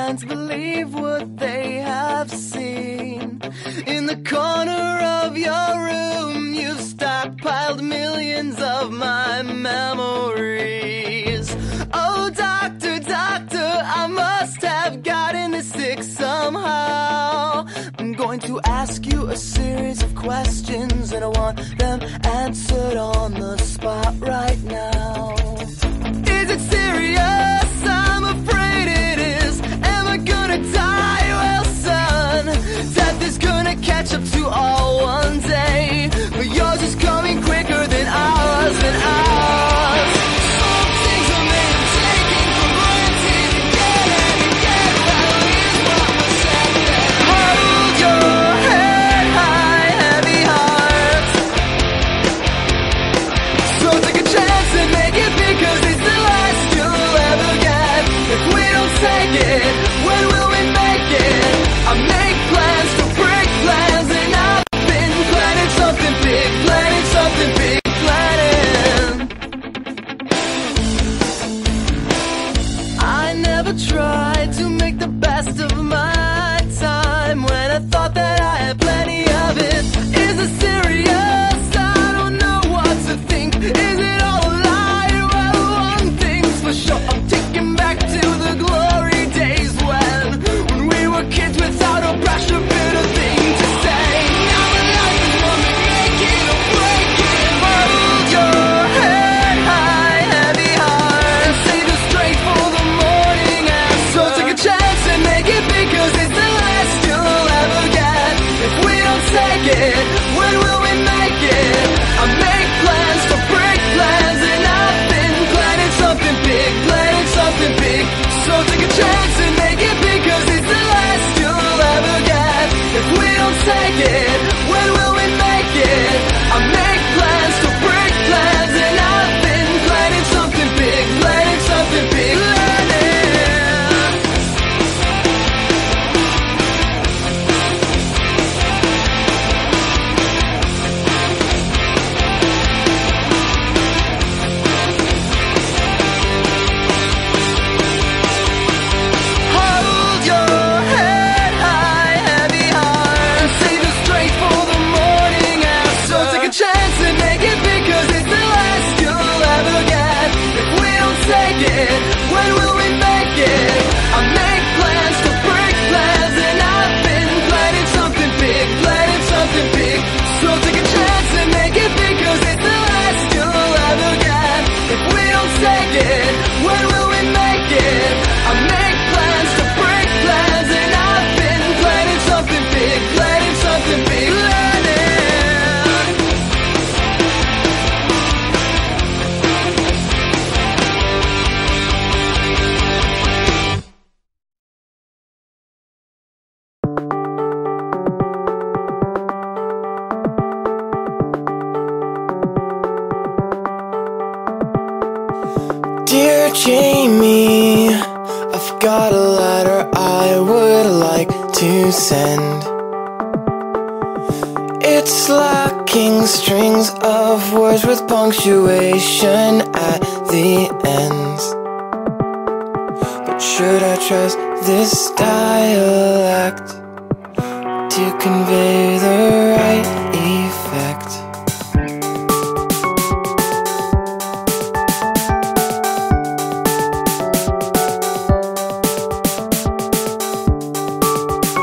can't believe what they have seen. In the corner of your room, you've stockpiled millions of my memories. Oh, doctor, doctor, I must have gotten this sick somehow. I'm going to ask you a series of questions, and I want them answered on the spot right now. Is it serious? I'm afraid it is. Am I gonna die? Well, son, death is gonna catch up to all one day, but yours is coming quicker than ours and ours. Some things are made of taking for granted. Again and again, well, here's what was said then. Hold your head high, heavy heart. So take a chance and make it, because it's the last you'll ever get. If we don't take it, when will we make it? I make plans to break plans, and I've been planning something big, planning something big, planning. I never tried to make the best of my time when I thought that I had plenty of it. Is it serious? I don't know what to think. Is it all a lie? Well, one thing's for sure, I'm taking back to the glory days when we were kids without a pressure, bitter thing to say. Now my life is one big make it or break it. Hold your head high, heavy heart, and save it straight for the morning. And so take a chance and make it, because it's the last you'll ever get. If we don't take it, when will we make it? I make plans to break plans, and I've been planning something big, planning something big. So take a chance and make it, because it's the last you'll ever get. If we don't take it, when will we make it? I make plans to break plans, and I've been planning something big, planning something big, planning. Hold your head high, heavy heart, and save it straight for the morning after. So take a chance and make it, because it's the last you'll ever get. If we don't take it, when will we make it? I make plans to break plans, and I've been planning something big, planning something big. So take a chance and make it, because it's the last you'll ever get. If we don't take it, when will we make it? I make plans to break plans, and I've been planning something big, planning something big, planning. Dear Jamie, I've got a letter I would like to send. It's lacking strings of words with punctuation at the ends. But should I trust this dialect to convey the right effect?